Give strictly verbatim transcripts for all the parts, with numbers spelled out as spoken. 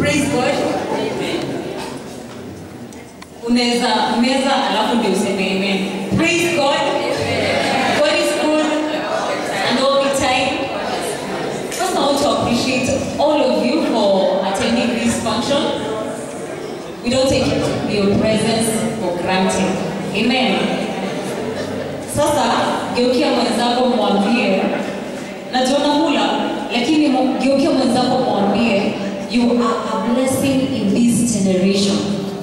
Praise God. Unaweza meza alafu ndio useme amen. Praise God. God is good and all the time. First I want to appreciate all of you for attending this function. We don't take your presence for granted. Amen. Sasa geukia mwenzako mwambie, najua hula, lakini geukia mwenzako mwambie, you are a blessing in this generation.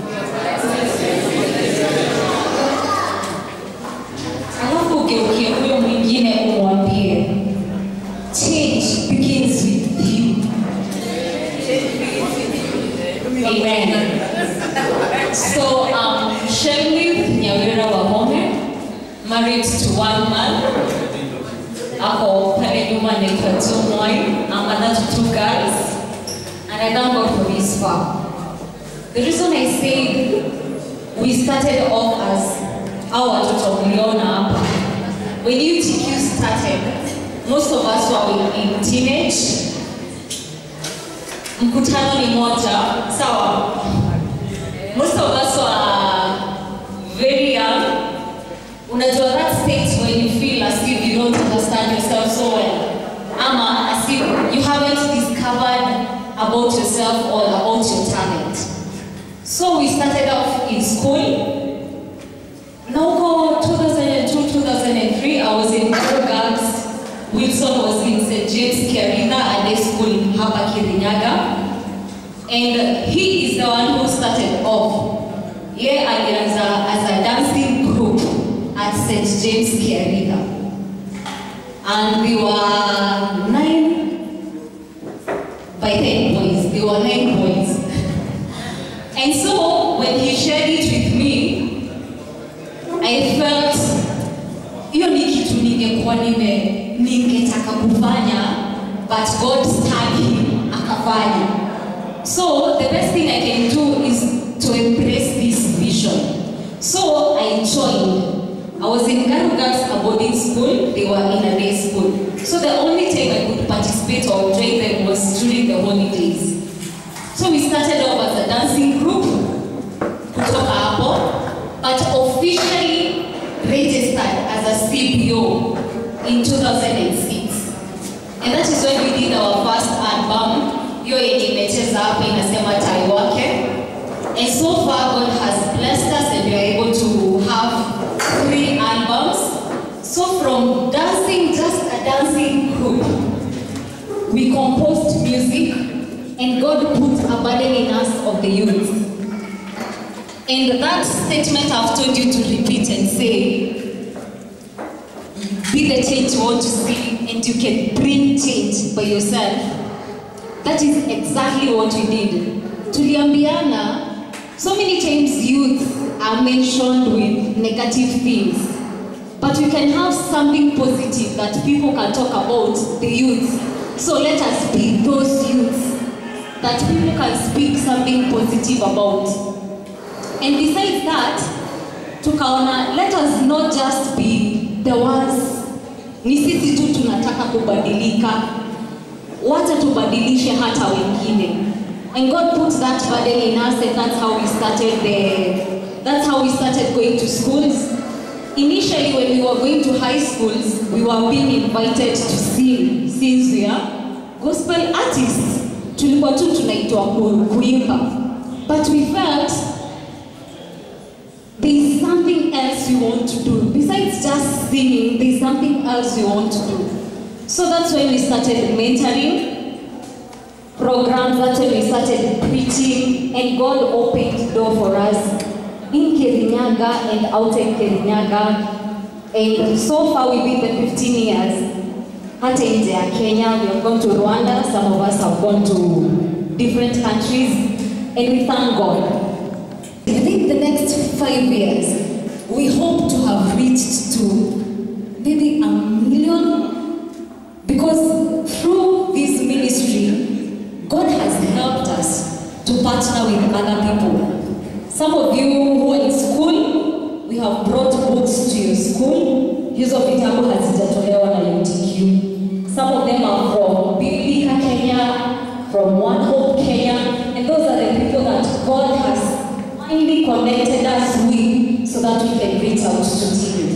Alafu geukia huyo mwingine umwambie, change begins with you. Amen. So, um, Shelley Nyawira Wahome, married to one man. Ako pale nyuma naitwa Tumoi. I'm mother to two girls. And I thank God for this far. The reason I say we started off as our watoto mliona hapa. When U T Q started, most of us were in teenage. Mkutano ni moja, sawa. Most of us were very young. Unajua that state when you feel as if you don't understand yourself so well. Ama as if you haven't discovered about yourself or about your talent. So we started off in school. Now two thousand two, two thousand three, I was in Girls. Wilson was in Saint James Kiarina at the school in Hapa Kirinyaga. And he is the one who started off. Yeah, as a, as a dancing group at Saint James Kiarina. And we were nine by ten boys. They were nine boys. And so when he shared it with me, I felt hiyo ni kitu ningekuwa nime ningetaka kufanya, but God stirred him akafanya. So the best thing I can do is to embrace this vision. So I joined. I was in Girls a boarding school. They were in a day school. So the only time I could participate or join them was during the holidays. So we started off as a dancing group, kutoka hapo, but officially registered as a C B O in two thousand six. And that is when we did our first album. Hiyo yenye imecheza hapa inasema Tai Wake. And so far God has blessed us and we are able to have three albums. So from dancing, just a dancing group, we composed music and God put a burden in us of the youth. And that statement I've told you to repeat and say, be the change you want to see and you can bring change by yourself. That is exactly what we did. Tuliambiana, so many times youth are mentioned with negative things. But we can have something positive that people can talk about the youth. So let us be those youths that people can speak something positive about. And besides that, tukaona, let us not just be the ones, ni sisi tu tunataka kubadilika, wacha tubadilishe hata wengine. And God put that burden in us, and that's how we started the, that's how we started going to schools. Initially, when we were going to high schools, we were being invited to sing, since we are gospel artists. Tulikuwa tu tunaitwa kuimba. But we felt there is something else we want to do. Besides just singing, there is something else we want to do. So that's when we started mentoring programs, that's when we started preaching, and God opened the door for us in Kirinyaga and outside Kirinyaga. And so far we've been there fifteen years. Hata nje ya Kenya, we have gone to Rwanda, some of us have gone to different countries, and we thank God. Within the next five years, we hope to have reached to maybe a million, because through this ministry, God has helped us to partner with other people. Some of you who are in school, we have brought books to your school. Hizo vitabu hazijatolewa na U T Q. Some of them are from Biblika Kenya, from One Hope Kenya, and those kindly connected us with so that we can reach out to T V.